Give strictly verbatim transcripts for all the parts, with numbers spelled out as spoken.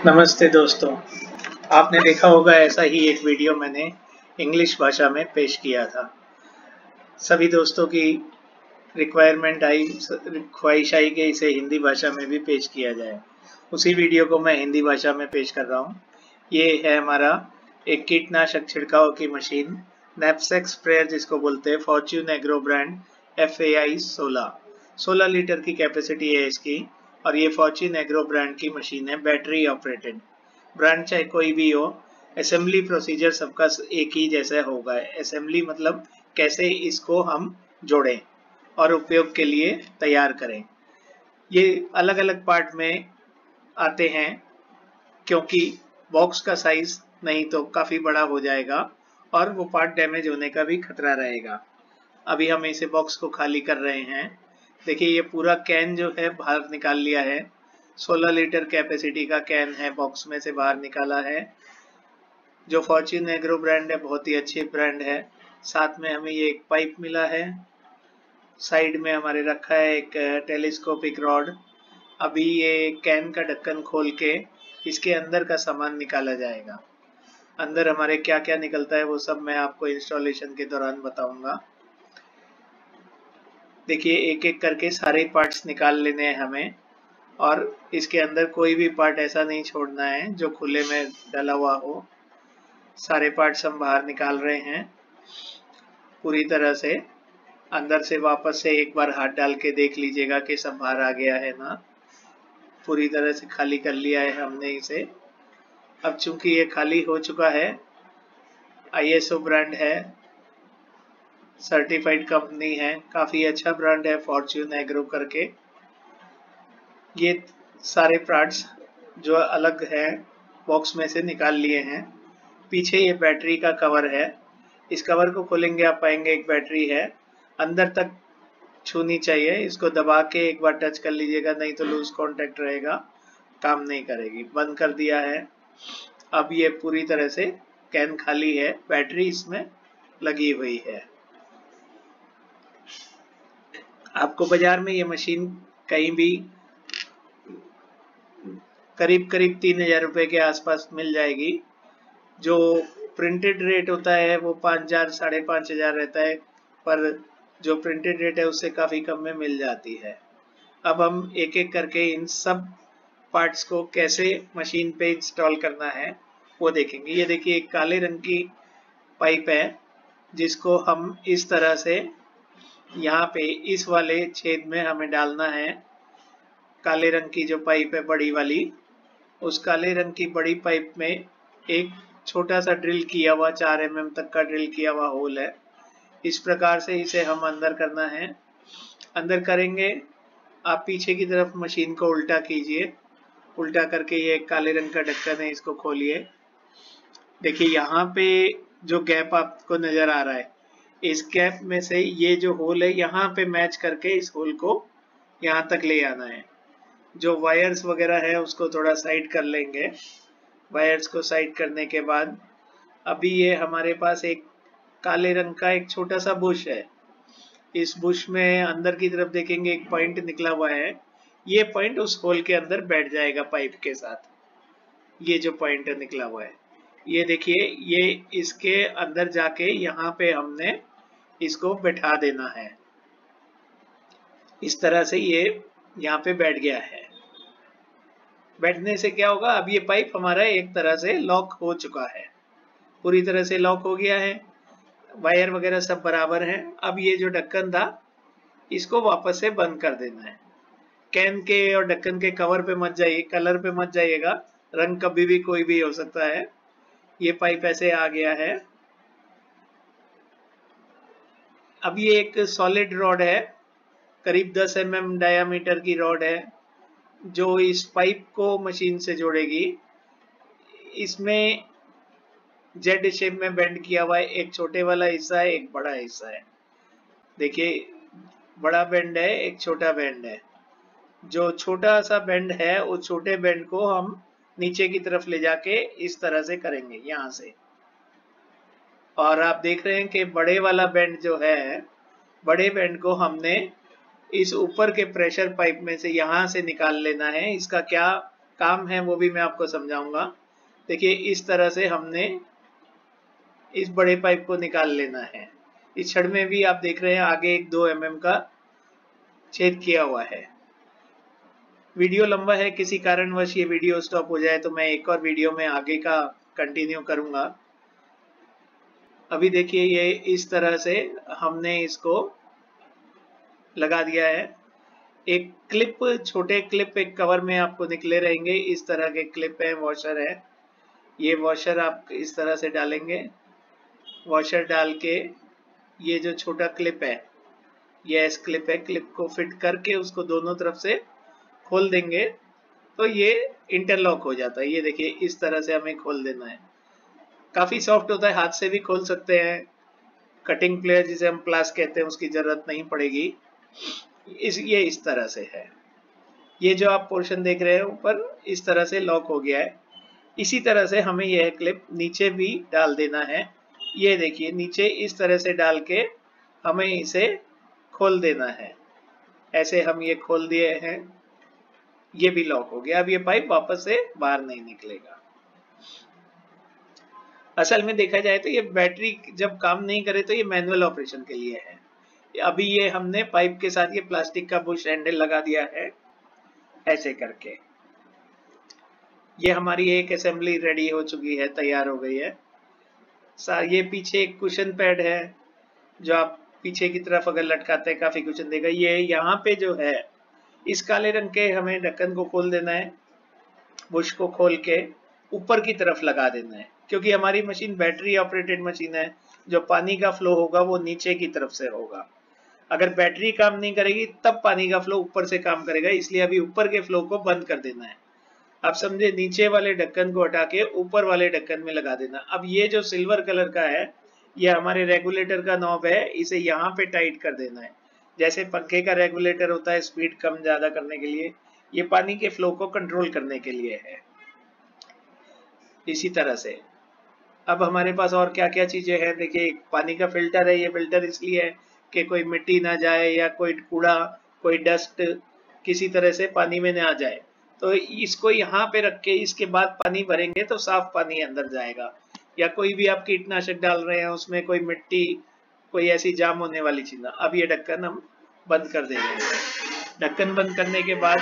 नमस्ते दोस्तों, आपने देखा होगा ऐसा ही एक वीडियो मैंने इंग्लिश भाषा में पेश किया था। सभी दोस्तों की रिक्वायरमेंट आई, ख्वाहिश आई कि इसे हिंदी भाषा में भी पेश किया जाए। उसी वीडियो को मैं हिंदी भाषा में पेश कर रहा हूँ। ये है हमारा एक कीटनाशक छिड़काव की मशीन, नैपसेक स्प्रेयर जिसको बोलते हैं, Fortune agro brand F A I सोलह सोलह लीटर की कैपेसिटी है इसकी। और ये फॉर्च्यून एग्रो ब्रांड की मशीन है, बैटरी ऑपरेटेड। ब्रांड चाहे कोई भी हो, असेंबली प्रोसीजर सबका एक ही जैसा होगा। असेंबली मतलब कैसे इसको हम जोड़ें और उपयोग के लिए तैयार करें। ये अलग अलग पार्ट में आते हैं क्योंकि बॉक्स का साइज नहीं तो काफी बड़ा हो जाएगा और वो पार्ट डैमेज होने का भी खतरा रहेगा। अभी हम इसे बॉक्स को खाली कर रहे हैं। देखिए, ये पूरा कैन जो है बाहर निकाल लिया है। सोलह लीटर कैपेसिटी का कैन है, बॉक्स में से बाहर निकाला है। जो फॉर्च्यून एग्रो ब्रांड है, बहुत ही अच्छी ब्रांड है। साथ में हमें ये एक पाइप मिला है। साइड में हमारे रखा है एक टेलीस्कोपिक रॉड। अभी ये कैन का ढक्कन खोल के इसके अंदर का सामान निकाला जाएगा। अंदर हमारे क्या क्या निकलता है वो सब मैं आपको इंस्टॉलेशन के दौरान बताऊंगा। देखिए, एक एक करके सारे पार्ट्स निकाल लेने हैं हमें, और इसके अंदर कोई भी पार्ट ऐसा नहीं छोड़ना है जो खुले में डला हुआ हो। सारे पार्ट्स हम बाहर निकाल रहे हैं पूरी तरह से। अंदर से वापस से एक बार हाथ डाल के देख लीजिएगा कि सब बाहर आ गया है ना। पूरी तरह से खाली कर लिया है हमने इसे। अब चूंकि ये खाली हो चुका है, आई एस ओ ब्रांड है, सर्टिफाइड कंपनी है, काफी अच्छा ब्रांड है फॉर्च्यून एग्रो करके। ये सारे पार्ट्स जो अलग है बॉक्स में से निकाल लिए हैं। पीछे ये बैटरी का कवर है। इस कवर को खोलेंगे आप पाएंगे एक बैटरी है, अंदर तक छूनी चाहिए। इसको दबा के एक बार टच कर लीजिएगा, नहीं तो लूज कांटेक्ट रहेगा, काम नहीं करेगी। बंद कर दिया है। अब ये पूरी तरह से कैन खाली है, बैटरी इसमें लगी हुई है। आपको बाजार में ये मशीन कहीं भी करीब करीब तीन हजार रुपए के आसपास मिल जाएगी। जो प्रिंटेड रेट होता है वो पाँच हजार साढ़े पाँच हजार रहता है, पर जो प्रिंटेड रेट है उससे काफी कम में मिल जाती है। अब हम एक एक करके इन सब पार्ट्स को कैसे मशीन पे इंस्टॉल करना है वो देखेंगे। ये देखिए, एक काले रंग की पाइप है जिसको हम इस तरह से यहाँ पे इस वाले छेद में हमें डालना है। काले रंग की जो पाइप है बड़ी वाली, उस काले रंग की बड़ी पाइप में एक छोटा सा ड्रिल किया हुआ चार एम एम तक का ड्रिल किया हुआ होल है। इस प्रकार से इसे हम अंदर करना है। अंदर करेंगे, आप पीछे की तरफ मशीन को उल्टा कीजिए। उल्टा करके ये काले रंग का ढक्कन है, इसको खोलिए। देखिए, यहाँ पे जो गैप आपको नजर आ रहा है, इस गैप में से ये जो होल है यहाँ पे मैच करके इस होल को यहाँ तक ले आना है। जो वायर्स वगैरह है उसको थोड़ा साइड कर लेंगे। वायर्स को साइड करने के बाद अभी ये हमारे पास एक काले रंग का एक छोटा सा बुश है। इस बुश में अंदर की तरफ देखेंगे एक पॉइंट निकला हुआ है। ये पॉइंट उस होल के अंदर बैठ जाएगा पाइप के साथ। ये जो पॉइंट निकला हुआ है, ये देखिए, ये इसके अंदर जाके यहाँ पे हमने इसको बैठा देना है। इस तरह से ये यहाँ पे बैठ गया है। बैठने से क्या होगा, अब ये पाइप हमारा एक तरह से लॉक हो चुका है, पूरी तरह से लॉक हो गया है। वायर वगैरह सब बराबर हैं। अब ये जो ढक्कन था इसको वापस से बंद कर देना है। कैन के और ढक्कन के कवर पे मत जाइए, कलर पे मत जाइएगा, रंग कभी भी कोई भी हो सकता है। ये पाइप ऐसे आ गया है। अब ये एक सॉलिड रॉड है, करीब दस एम एम डायामीटर की रॉड है जो इस पाइप को मशीन से जोड़ेगी। इसमें जेड शेप में बेंड किया हुआ है, एक छोटे वाला हिस्सा है, एक बड़ा हिस्सा है। देखिए, बड़ा बेंड है, एक छोटा बेंड है। जो छोटा सा बेंड है उस छोटे बेंड को हम नीचे की तरफ ले जाके इस तरह से करेंगे यहाँ से। और आप देख रहे हैं कि बड़े वाला बेंड जो है, बड़े बेंड को हमने इस ऊपर के प्रेशर पाइप में से यहाँ से निकाल लेना है। इसका क्या काम है वो भी मैं आपको समझाऊंगा। देखिए इस तरह से हमने इस बड़े पाइप को निकाल लेना है। इस छड़ में भी आप देख रहे हैं आगे एक दो एम एम का छेद किया हुआ है। वीडियो लंबा है, किसी कारणवश ये वीडियो स्टॉप हो जाए तो मैं एक और वीडियो में आगे का कंटिन्यू करूंगा। अभी देखिए ये इस तरह से हमने इसको लगा दिया है। एक क्लिप, छोटे क्लिप एक कवर में आपको निकले रहेंगे, इस तरह के क्लिप है, वॉशर है। ये वॉशर आप इस तरह से डालेंगे। वॉशर डाल के ये जो छोटा क्लिप है, ये एस क्लिप है, क्लिप को फिट करके उसको दोनों तरफ से खोल देंगे तो ये इंटरलॉक हो जाता है। ये देखिए इस तरह से हमें खोल देना है। काफी सॉफ्ट होता है, हाथ से भी खोल सकते हैं। कटिंग प्लेयर जिसे हम प्लास कहते हैं उसकी जरूरत नहीं पड़ेगी। इस ये इस तरह से है। ये जो आप पोर्शन देख रहे हैं ऊपर, इस तरह से लॉक हो गया है। इसी तरह से हमें यह क्लिप नीचे भी डाल देना है। ये देखिए नीचे इस तरह से डाल के हमें इसे खोल देना है। ऐसे हम ये खोल दिए हैं, ये भी लॉक हो गया। अब ये पाइप वापस से बाहर नहीं निकलेगा। असल में देखा जाए तो ये बैटरी जब काम नहीं करे तो ये मैनुअल ऑपरेशन के लिए है। अभी ये हमने पाइप के साथ ये प्लास्टिक का बुश हैंडल लगा दिया है ऐसे करके। ये हमारी एक असेंबली रेडी हो चुकी है, तैयार हो गई है। ये पीछे एक कुशन पैड है जो आप पीछे की तरफ अगर लटकाते हैं काफी कुशन देगा। ये यहाँ पे जो है इस काले रंग के हमें ढक्कन को खोल देना है, बुश को खोल के ऊपर की तरफ लगा देना है, क्योंकि हमारी मशीन बैटरी ऑपरेटेड मशीन है। जो पानी का फ्लो होगा वो नीचे की तरफ से होगा। अगर बैटरी काम नहीं करेगी तब पानी का फ्लो ऊपर से काम करेगा, इसलिए अभी ऊपर के फ्लो को बंद कर देना है। आप समझे, नीचे वाले ढक्कन को हटा के ऊपर वाले ढक्कन में लगा देना। अब ये जो सिल्वर कलर का है ये हमारे रेगुलेटर का नॉब है, इसे यहाँ पे टाइट कर देना है। जैसे पंखे का रेगुलेटर होता है स्पीड कम ज्यादा करने के लिए, ये पानी के फ्लो को कंट्रोल करने के लिए है। इसी तरह से अब हमारे पास और क्या क्या चीजें हैं। देखिए पानी का फिल्टर है, ये फिल्टर इसलिए है कि कोई मिट्टी ना जाए या कोई कूड़ा, कोई डस्ट किसी तरह से पानी में ना जाए। तो इसको यहाँ पे रख के इसके बाद पानी भरेंगे तो साफ पानी अंदर जाएगा। या कोई भी आप कीटनाशक डाल रहे हैं उसमें कोई मिट्टी, कोई ऐसी जाम होने वाली चीज ना। अब ये ढक्कन हम बंद कर देंगे। ढक्कन बंद करने के बाद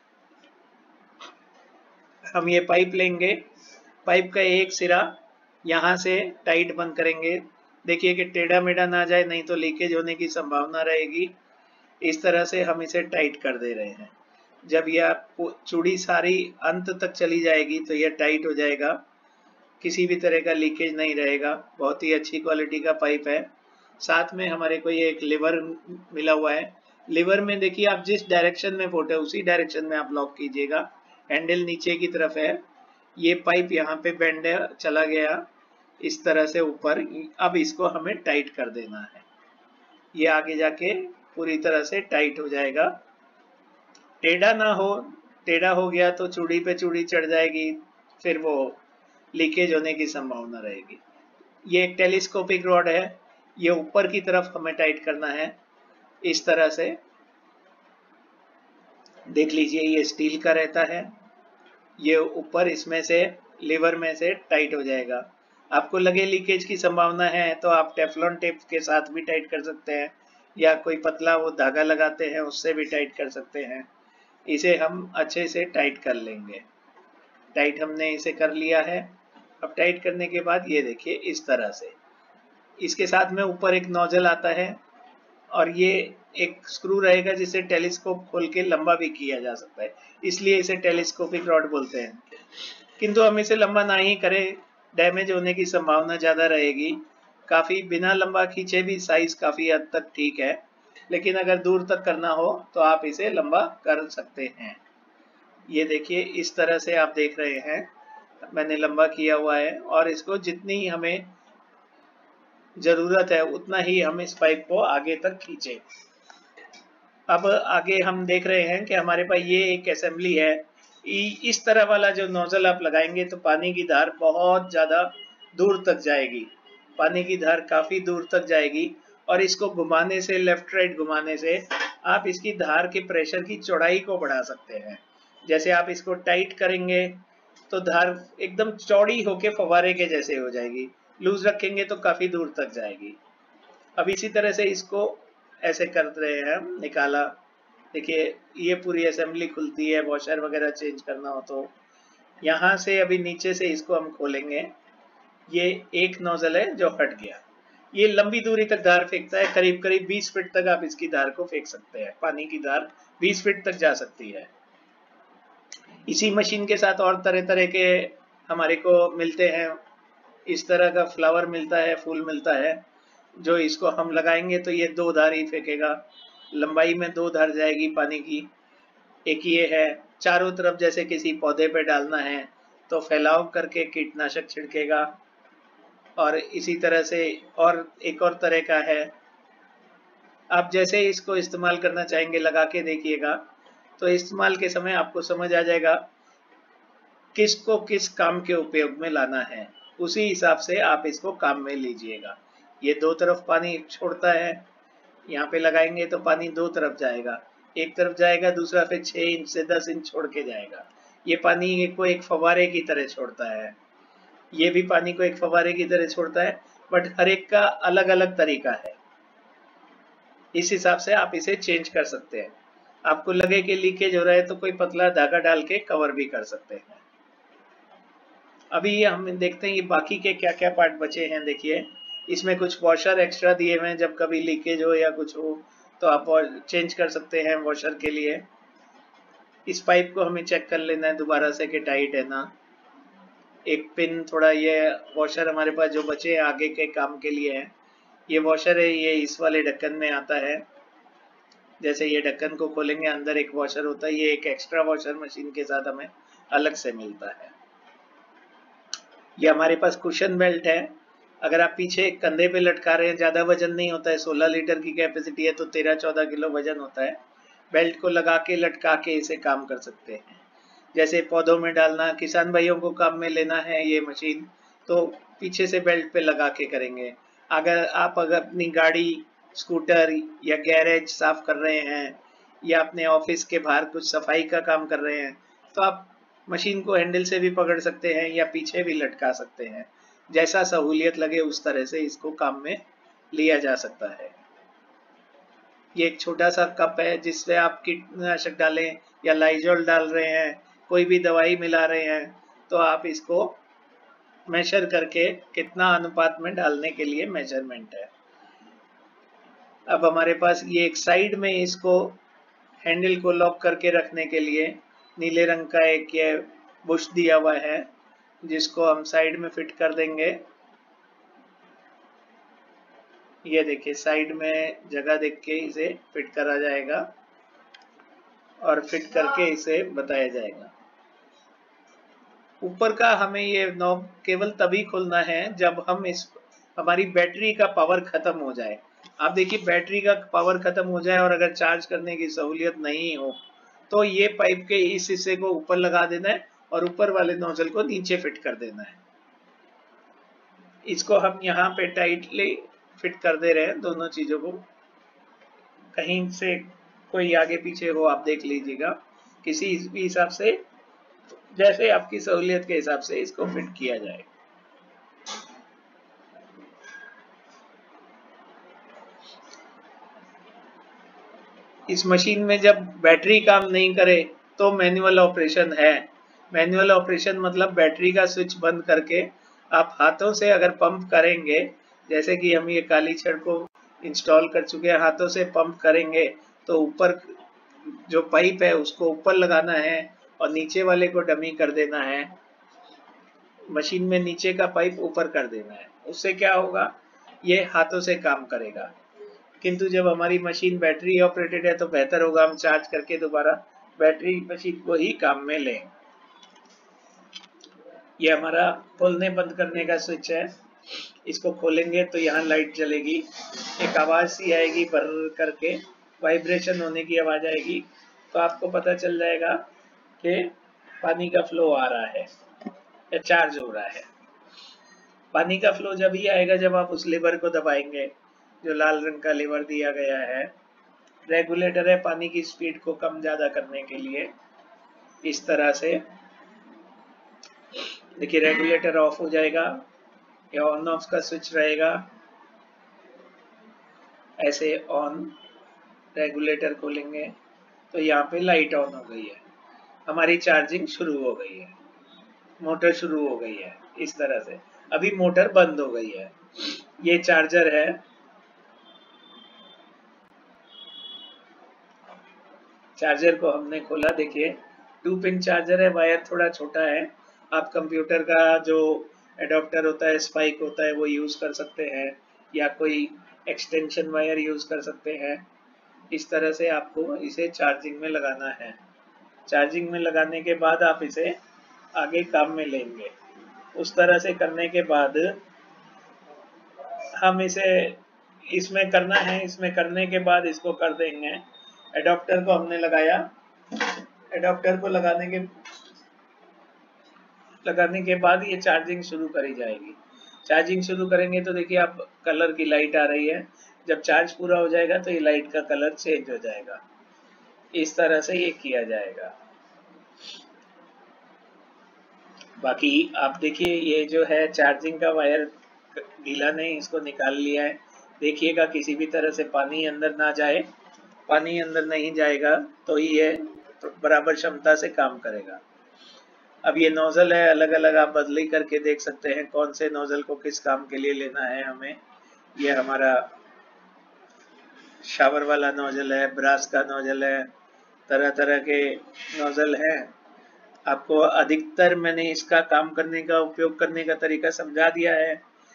हम ये पाइप लेंगे, पाइप का एक सिरा यहाँ से टाइट बंद करेंगे। देखिए कि टेढ़ा मेढ़ा ना जाए, नहीं तो लीकेज होने की संभावना रहेगी। इस तरह से हम इसे टाइट कर दे रहे हैं। जब यह चूड़ी सारी अंत तक चली जाएगी तो यह टाइट हो जाएगा, किसी भी तरह का लीकेज नहीं रहेगा। बहुत ही अच्छी क्वालिटी का पाइप है। साथ में हमारे को ये एक लिवर मिला हुआ है। लिवर में देखिए आप जिस डायरेक्शन में फोटे उसी डायरेक्शन में आप लॉक कीजिएगा। हैंडल नीचे की तरफ है। ये पाइप यहाँ पे बेंड है, चला गया इस तरह से ऊपर। अब इसको हमें टाइट कर देना है। ये आगे जाके पूरी तरह से टाइट हो जाएगा। टेढ़ा ना हो, टेढ़ा हो गया तो चूड़ी पे चूड़ी चढ़ जाएगी, फिर वो लीकेज होने की संभावना रहेगी। ये एक टेलीस्कोपिक रॉड है, ये ऊपर की तरफ हमें टाइट करना है इस तरह से। देख लीजिए ये स्टील का रहता है, ये ऊपर इसमें से लीवर में से टाइट हो जाएगा। आपको लगे लीकेज की संभावना है तो आप टेफलॉन टेप के साथ भी टाइट कर सकते हैं, या कोई पतला वो धागा लगाते हैं उससे भी टाइट कर सकते हैं। इसे हम अच्छे से टाइट कर लेंगे। टाइट हमने इसे कर लिया है। अब टाइट करने के बाद ये देखिए इस तरह से इसके साथ में ऊपर एक नोजल आता है और ये एक स्क्रू रहेगा जिसे टेलीस्कोप खोल के लंबा भी किया जा सकता है, इसलिए इसे टेलीस्कोपिक रॉड बोलते हैं। किंतु हम इसे लंबा ना ही करें, डैमेज होने की संभावना ज्यादा रहेगी। काफी बिना लंबा खींचे भी साइज काफी हद तक ठीक है, लेकिन अगर दूर तक करना हो तो आप इसे लंबा कर सकते हैं। ये देखिए इस तरह से आप देख रहे हैं मैंने लंबा किया हुआ है, और इसको जितनी हमें जरूरत है उतना ही हम इस पाइप को आगे तक खींचे। अब आगे हम देख रहे हैं कि हमारे पास ये एक असेंबली है। इस तरह वाला जो नोजल आप लगाएंगे तो पानी की धार बहुत ज्यादा दूर तक जाएगी, पानी की धार काफी दूर तक जाएगी। और इसको घुमाने से, लेफ्ट राइट घुमाने से आप इसकी धार के प्रेशर की चौड़ाई को बढ़ा सकते हैं। जैसे आप इसको टाइट करेंगे तो धार एकदम चौड़ी होके फव्वारे के जैसे हो जाएगी, लूज रखेंगे तो काफी दूर तक जाएगी। अब इसी तरह से इसको ऐसे कर रहे हैं हम, निकाला। देखिए ये पूरी असेंबली खुलती है, वॉशर वगैरह चेंज करना हो तो यहाँ से अभी नीचे से इसको हम खोलेंगे। ये एक नोजल है जो हट गया। ये लंबी दूरी तक धार फेंकता है, करीब करीब बीस फीट तक आप इसकी धार को फेंक सकते हैं। पानी की धार बीस फीट तक जा सकती है। इसी मशीन के साथ और तरह तरह के हमारे को मिलते हैं। इस तरह का फ्लावर मिलता है, फूल मिलता है, जो इसको हम लगाएंगे तो ये दो धार ही फेंकेगा। लंबाई में दो धार जाएगी पानी की। एक ये है, चारों तरफ जैसे किसी पौधे पे डालना है तो फैलाव करके कीटनाशक छिड़केगा। और इसी तरह से और एक और तरह का है, आप जैसे इसको इस्तेमाल करना चाहेंगे लगा के देखिएगा, तो इस्तेमाल के समय आपको समझ आ जाएगा किसको किस काम के उपयोग में लाना है, उसी हिसाब से आप इसको काम में लीजिएगा। ये दो तरफ पानी छोड़ता है, यहाँ पे लगाएंगे तो पानी दो तरफ जाएगा, एक तरफ जाएगा, दूसरा फिर छह इंच से दस इंच छोड़ के जाएगा। ये पानी को एक फव्वारे की तरह छोड़ता है, ये भी पानी को एक फव्वारे की तरह छोड़ता है, बट हर एक का अलग अलग तरीका है। इस हिसाब से आप इसे चेंज कर सकते हैं। आपको लगे कि लीकेज हो रहा है तो कोई पतला धागा डाल के कवर भी कर सकते हैं। अभी हम देखते हैं ये बाकी के क्या क्या पार्ट बचे हैं। देखिए इसमें कुछ वॉशर एक्स्ट्रा दिए हुए हैं, जब कभी लीकेज हो या कुछ हो तो आप चेंज कर सकते हैं वॉशर के लिए। इस पाइप को हमें चेक कर लेना है दोबारा से कि टाइट है ना। एक पिन थोड़ा, ये वॉशर हमारे पास जो बचे हैं आगे के काम के लिए है। ये वॉशर है, ये इस वाले ढक्कन में आता है। जैसे ये ढक्कन को खोलेंगे अंदर एक वॉशर होता है, ये एक एक्स्ट्रा वॉशर मशीन के साथ हमें अलग से मिलता है। ये हमारे पास कुशन बेल्ट है, अगर आप पीछे कंधे पे लटका रहे हैं, ज़्यादा वजन नहीं होता है, सोलह लीटर की कैपेसिटी है तो तेरह चौदह किलो वजन होता है। बेल्ट को लगा के लटका के इसे काम कर सकते हैं। जैसे पौधों में डालना, किसान भाइयों को काम में लेना है ये मशीन, तो पीछे से बेल्ट पे लगा के करेंगे। अगर आप अगर अपनी गाड़ी, स्कूटर या गैरेज साफ कर रहे हैं या अपने ऑफिस के बाहर कुछ सफाई का काम कर रहे हैं तो आप मशीन को हैंडल से भी पकड़ सकते हैं या पीछे भी लटका सकते हैं। जैसा सहूलियत लगे उस तरह से इसको काम में लिया जा सकता है। ये एक छोटा सा कप है जिसमें आप कीटनाशक डालें या लाइजोल डाल रहे हैं, कोई भी दवाई मिला रहे हैं, तो आप इसको मेजर करके कितना अनुपात में डालने के लिए मेजरमेंट है। अब हमारे पास ये एक साइड में इसको हैंडल को लॉक करके रखने के लिए नीले रंग का एक ये बुश दिया हुआ है, जिसको हम साइड में फिट कर देंगे। ये देखिए साइड में जगह देख के इसे फिट करा जाएगा और फिट करके इसे बताया जाएगा। ऊपर का हमें ये नॉब केवल तभी खोलना है जब हम इस हमारी बैटरी का पावर खत्म हो जाए। आप देखिए बैटरी का पावर खत्म हो जाए और अगर चार्ज करने की सहूलियत नहीं हो तो ये पाइप के इस हिस्से को ऊपर लगा देना है और ऊपर वाले नोजल को नीचे फिट कर देना है। इसको हम यहाँ पे टाइटली फिट कर दे रहे हैं दोनों चीजों को। कहीं से कोई आगे पीछे हो आप देख लीजिएगा, किसी भी हिसाब से जैसे आपकी सहूलियत के हिसाब से इसको फिट किया जाए। इस मशीन में जब बैटरी काम नहीं करे तो मैनुअल ऑपरेशन है। मैनुअल ऑपरेशन मतलब बैटरी का स्विच बंद करके आप हाथों से अगर पंप करेंगे, जैसे कि हम ये काली छड़ को इंस्टॉल कर चुके हैं, हाथों से पंप करेंगे तो ऊपर जो पाइप है उसको ऊपर लगाना है और नीचे वाले को डमी कर देना है। मशीन में नीचे का पाइप ऊपर कर देना है। उससे क्या होगा, ये हाथों से काम करेगा। किंतु जब हमारी मशीन बैटरी ऑपरेटेड है तो बेहतर होगा हम चार्ज करके दोबारा बैटरी मशीन को ही काम में लें। ये हमारा खोलने बंद करने का स्विच है। इसको खोलेंगे तो यहाँ लाइट जलेगी, एक आवाज सी आएगी, भर करके वाइब्रेशन होने की आवाज आएगी, तो आपको पता चल जाएगा कि पानी का फ्लो आ रहा है या चार्ज हो रहा है। पानी का फ्लो जब ही आएगा जब आप उस लीवर को दबाएंगे, जो लाल रंग का लीवर दिया गया है। रेगुलेटर है पानी की स्पीड को कम ज्यादा करने के लिए। इस तरह से देखिए रेगुलेटर ऑफ हो जाएगा, या ऑन ऑफ का स्विच रहेगा, ऐसे ऑन रेगुलेटर खोलेंगे तो यहाँ पे लाइट ऑन हो गई है, हमारी चार्जिंग शुरू हो गई है, मोटर शुरू हो गई है। इस तरह से अभी मोटर बंद हो गई है। ये चार्जर है, चार्जर को हमने खोला, देखिए टू पिन चार्जर है, वायर थोड़ा छोटा है। आप कंप्यूटर का जो एडाप्टर होता है, स्पाइक होता है, वो यूज कर सकते हैं, या कोई एक्सटेंशन वायर यूज कर सकते हैं। इस तरह से आपको इसे चार्जिंग में लगाना है। चार्जिंग में लगाने के बाद आप इसे आगे काम में लेंगे। उस तरह से करने के बाद हम इसे इसमें करना है, इसमें करने के बाद इसको कर देंगे। एडाप्टर को हमने लगाया, एडाप्टर को लगाने के लगाने के बाद ये चार्जिंग शुरू करी जाएगी। चार्जिंग शुरू करेंगे तो देखिए आप कलर की लाइट आ रही है। जब चार्ज पूरा हो जाएगा तो ये लाइट का कलर चेंज हो जाएगा। इस तरह से ये किया जाएगा। बाकी आप देखिए ये जो है चार्जिंग का वायर गीला नहीं, इसको निकाल लिया है। देखिएगा किसी भी तरह से पानी अंदर ना जाए। पानी अंदर नहीं जाएगा तो ये बराबर क्षमता से काम करेगा। अब ये नोजल है, अलग अलग आप बदली करके देख सकते हैं कौन से नोजल को किस काम के लिए लेना है हमें। ये हमारा शावर वाला नोजल है, ब्रास का नोजल है, तरह तरह के नोजल हैं। आपको अधिकतर मैंने इसका काम करने का, उपयोग करने का तरीका समझा दिया है।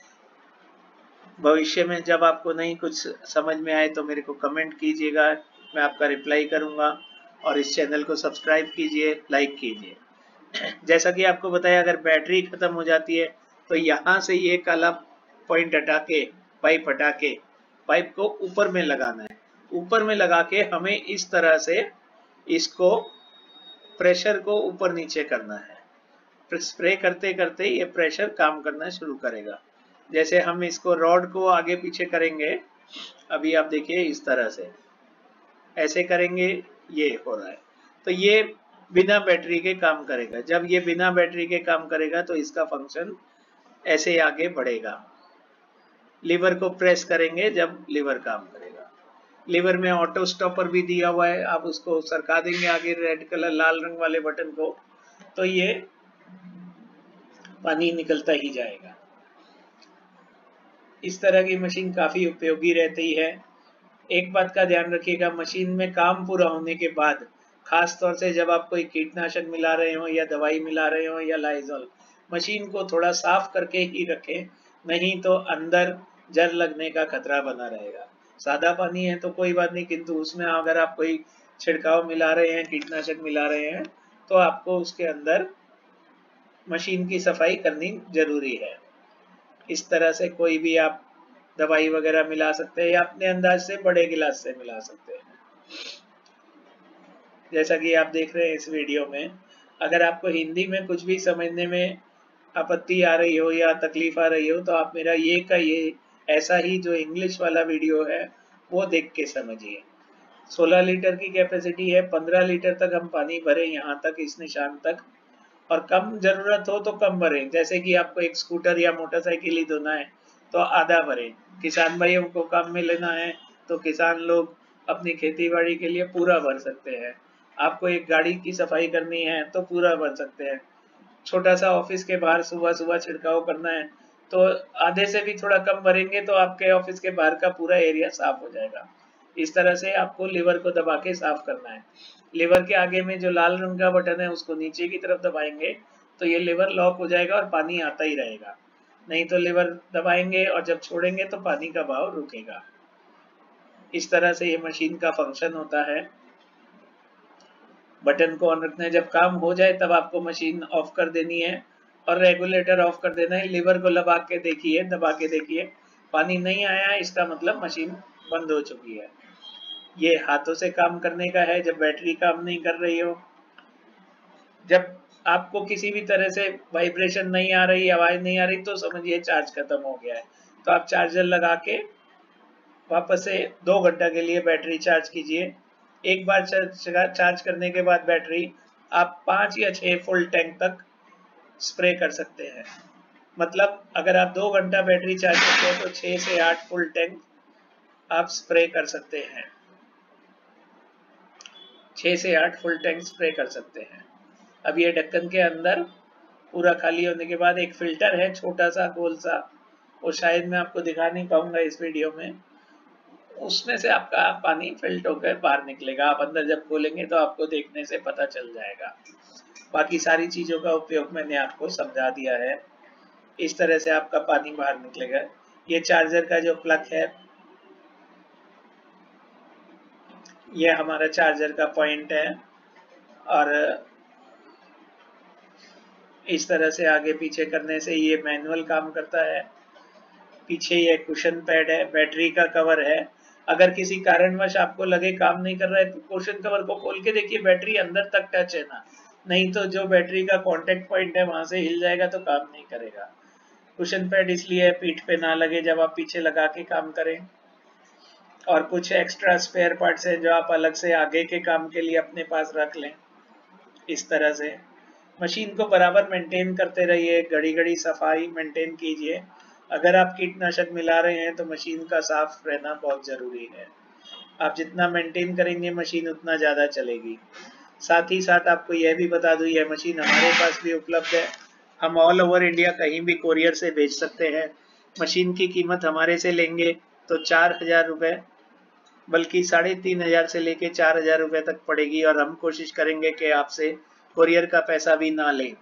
भविष्य में जब आपको नहीं कुछ समझ में आए तो मेरे को कमेंट कीजिएगा, मैं आपका रिप्लाई करूंगा। और इस चैनल को सब्सक्राइब कीजिए, लाइक कीजिए। जैसा कि आपको बताया, अगर बैटरी खत्म हो जाती है तो यहाँ से ये काला पॉइंट हटा के, पाइप हटा के, पाइप को ऊपर में लगाना है। ऊपर में लगा के हमें इस तरह से इसको प्रेशर को ऊपर नीचे करना है। स्प्रे करते करते ये प्रेशर काम करना शुरू करेगा। जैसे हम इसको रॉड को आगे पीछे करेंगे, अभी आप देखिए इस तरह से ऐसे करेंगे, ये हो रहा है। तो ये बिना बैटरी के काम करेगा। जब ये बिना बैटरी के काम करेगा तो इसका फंक्शन ऐसे आगे बढ़ेगा। लीवर को प्रेस करेंगे जब लीवर काम करेगा। लीवर में ऑटो स्टॉपर भी दिया हुआ है, आप उसको सरका देंगे आगे रेड कलर लाल रंग वाले बटन को, तो ये पानी निकलता ही जाएगा। इस तरह की मशीन काफी उपयोगी रहती है। एक बात का ध्यान रखिएगा, मशीन में काम पूरा होने के बाद, खास तौर से जब आप कोई कीटनाशक मिला रहे हो या दवाई मिला रहे हो या लाइजॉल, मशीन को थोड़ा साफ करके ही रखें, नहीं तो अंदर जर लगने का खतरा बना रहेगा। सादा पानी है तो कोई बात नहीं, किंतु उसमें अगर आप कोई छिड़काव मिला रहे हैं, कीटनाशक मिला रहे हैं, तो आपको उसके अंदर मशीन की सफाई करनी जरूरी है। इस तरह से कोई भी आप दवाई वगैरह मिला सकते हैं, या अपने अंदाज से बड़े गिलास से मिला सकते हैं। जैसा कि आप देख रहे हैं इस वीडियो में, अगर आपको हिंदी में कुछ भी समझने में आपत्ति आ रही हो या तकलीफ आ रही हो तो आप मेरा ये का ये ऐसा ही जो इंग्लिश वाला वीडियो है वो देख के समझिए। सोलह लीटर की कैपेसिटी है, पंद्रह लीटर तक हम पानी भरे यहाँ तक, इस निशान तक, और कम जरूरत हो तो कम भरें। जैसे कि आपको एक स्कूटर या मोटरसाइकिल ही धोना है तो आधा भरें। किसान भाइयों को काम में लेना है तो किसान लोग अपनी खेती बाड़ी के लिए पूरा भर सकते हैं। आपको एक गाड़ी की सफाई करनी है तो पूरा भर सकते हैं। छोटा सा ऑफिस के बाहर सुबह सुबह छिड़काव करना है तो आधे से भी थोड़ा कम भरेंगे तो आपके ऑफिस के बाहर का पूरा एरिया साफ हो जाएगा। इस तरह से आपको लीवर को दबा के साफ करना है। लीवर के आगे में जो लाल रंग का बटन है उसको नीचे की तरफ दबाएंगे तो ये लीवर लॉक हो जाएगा और पानी आता ही रहेगा। नहीं तो लीवर दबाएंगे और जब छोड़ेंगे तो पानी का बहाव रुकेगा। इस तरह से ये मशीन का फंक्शन होता है। बटन को ऑन रखना है, जब काम हो जाए तब आपको मशीन ऑफ कर देनी है और रेगुलेटर ऑफ कर देना है। लीवर को दबा के देखिए, दबा के देखिए, पानी नहीं आया, इसका मतलब मशीन बंद हो चुकी है। ये हाथों से काम करने का है जब बैटरी काम नहीं कर रही हो। जब आपको किसी भी तरह से वाइब्रेशन नहीं आ रही, आवाज नहीं आ रही, तो समझिए चार्ज खत्म हो गया है। तो आप चार्जर लगा के वापस से दो घंटा के लिए बैटरी चार्ज कीजिए। एक बार चार्ज करने के बाद बैटरी आप पाँच या छः फुल टैंक तक स्प्रे कर सकते हैं। मतलब अगर आप दो घंटा बैटरी चार्ज करते हैं तो छः से आठ फुल टैंक आप स्प्रे कर सकते हैं। छः से आठ फुल टैंक स्प्रे कर सकते हैं। अब ये ढक्कन के अंदर पूरा खाली होने के बाद एक फिल्टर है छोटा सा गोल सा, वो शायद मैं आपको दिखा नहीं पाऊंगा इस वीडियो में। उसमें से आपका पानी फिल्टर होकर बाहर निकलेगा। आप अंदर जब खोलेंगे तो आपको देखने से पता चल जाएगा। बाकी सारी चीज़ों का उपयोग मैंने आपको समझा दिया है। इस तरह से आपका पानी बाहर निकलेगा। ये चार्जर का जो प्लग है, ये हमारा चार्जर का पॉइंट है, और इस तरह से आगे पीछे करने से ये मैनुअल काम करता है। पीछे ये कुशन पैड है, बैटरी का कवर है। अगर किसी कारणवश आपको लगे काम नहीं कर रहा है तो कुशन कवर को खोल के देखिए, बैटरी अंदर तक टच है ना, नहीं तो जो बैटरी का कांटेक्ट पॉइंट है वहां से हिल जाएगा तो काम नहीं करेगा। कुशन पैड इसलिए पीठ पे ना लगे जब आप पीछे लगा के काम करें। और कुछ एक्स्ट्रा स्पेयर पार्ट्स हैं जो आप अलग से आगे के काम के लिए अपने पास रख लें। इस तरह से मशीन को बराबर मेंटेन करते रहिए, घड़ी घड़ी सफाई मेंटेन कीजिए। अगर आप कीटनाशक मिला रहे हैं तो मशीन का साफ रहना बहुत ज़रूरी है। आप जितना मेंटेन करेंगे मशीन उतना ज़्यादा चलेगी। साथ ही साथ आपको यह भी बता दूं, यह मशीन हमारे पास भी उपलब्ध है। हम ऑल ओवर इंडिया कहीं भी कोरियर से भेज सकते हैं। मशीन की कीमत हमारे से लेंगे तो चार हजार रुपये, बल्कि साढ़े तीन हजार से लेके चार हजार रुपये तक पड़ेगी, और हम कोशिश करेंगे कि आपसे कोरियर का पैसा भी ना लें।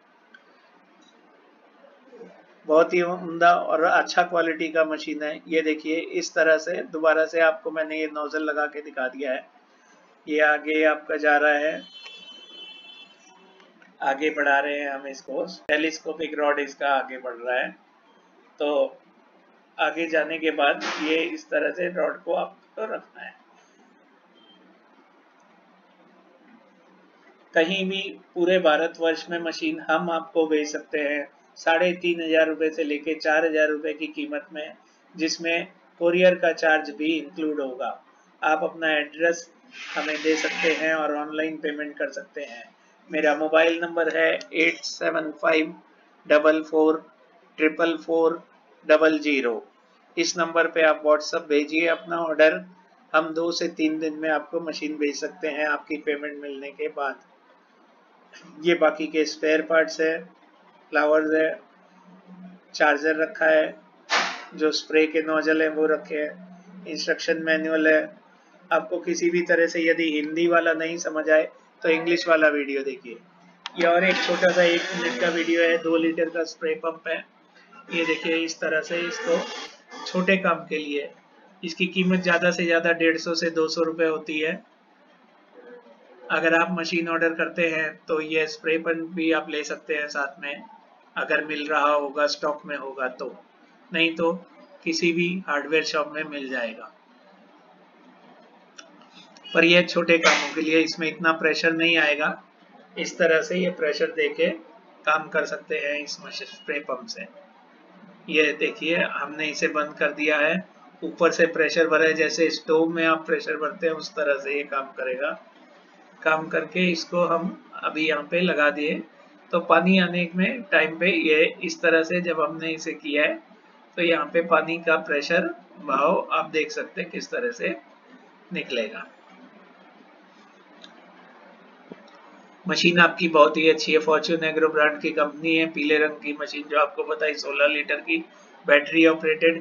बहुत ही उम्दा और अच्छा क्वालिटी का मशीन है। ये देखिए इस तरह से, दोबारा से आपको मैंने ये नोजल लगा के दिखा दिया है। ये आगे आपका जा रहा है, आगे बढ़ा रहे हैं हम इसको, टेलीस्कोपिक रॉड इसका आगे बढ़ रहा है। तो आगे जाने के बाद ये इस तरह से रॉड को आपको रखना है। कहीं भी पूरे भारतवर्ष में मशीन हम आपको भेज सकते हैं साढ़े तीन हजार रुपये से लेके चार हजार रुपये की कीमत में, जिसमें कोरियर का चार्ज भी इंक्लूड होगा। आप अपना एड्रेस हमें दे सकते हैं और ऑनलाइन पेमेंट कर सकते हैं। मेरा मोबाइल नंबर है eight seven five double four triple four double zero. इस नंबर पे आप व्हाट्सएप भेजिए अपना ऑर्डर, हम दो से तीन दिन में आपको मशीन भेज सकते हैं आपकी पेमेंट मिलने के बाद। ये बाकी के स्पेयर पार्ट्स है, फ्लावर्स है, चार्जर रखा है, जो स्प्रे के नोजल है वो रखे हैं, इंस्ट्रक्शन मैनुअल है। आपको किसी भी तरह से यदि हिंदी वाला नहीं समझ आए तो इंग्लिश वाला वीडियो देखिए। ये और एक छोटा सा एक मिनट का वीडियो है, दो लीटर का स्प्रे पंप है। ये देखिए इस तरह से, इसको छोटे काम के लिए, इसकी कीमत ज़्यादा से ज़्यादा डेढ़ सौ से दो सौ रुपये होती है। अगर आप मशीन ऑर्डर करते हैं तो ये स्प्रे पंप भी आप ले सकते हैं साथ में, अगर मिल रहा होगा, स्टॉक में होगा तो, नहीं तो किसी भी हार्डवेयर शॉप में मिल जाएगा। पर यह छोटे कामों के लिए, इसमें इतना प्रेशर नहीं आएगा। इस तरह से ये प्रेशर देके काम कर सकते हैं इस स्प्रे पंप से। ये देखिए हमने इसे बंद कर दिया है, ऊपर से प्रेशर भरा है, जैसे स्टोव में आप प्रेशर भरते हैं उस तरह से ये काम करेगा। काम करके इसको हम अभी यहाँ पे लगा दिए, तो पानी आने में टाइम पे ये इस तरह से जब हमने इसे किया है तो यहाँ पे पानी का प्रेशर भाव आप देख सकते हैं किस तरह से निकलेगा। मशीन आपकी बहुत ही अच्छी है, फॉर्च्यून एग्रो ब्रांड की कंपनी है, पीले रंग की मशीन जो आपको पता है, सोलह लीटर की बैटरी ऑपरेटेड।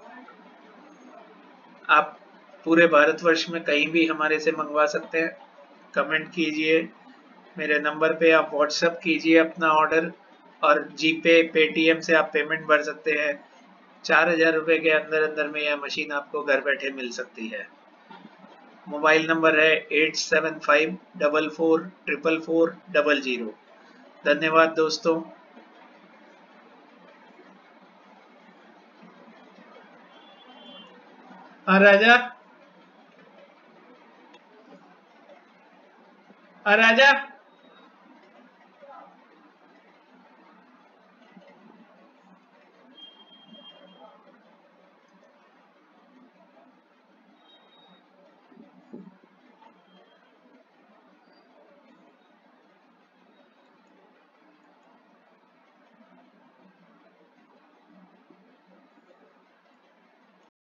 आप पूरे भारतवर्ष में कहीं भी हमारे से मंगवा सकते हैं। कमेंट कीजिए, मेरे नंबर पे आप व्हाट्सएप कीजिए अपना ऑर्डर, और जीपे पेटीएम से आप पेमेंट भर सकते हैं। चार हजार रुपये के अंदर अंदर में यह मशीन आपको घर बैठे मिल सकती है। मोबाइल नंबर है eight seven five double four triple four double zero. धन्यवाद दोस्तों। हाँ राजा, हाँ राजा।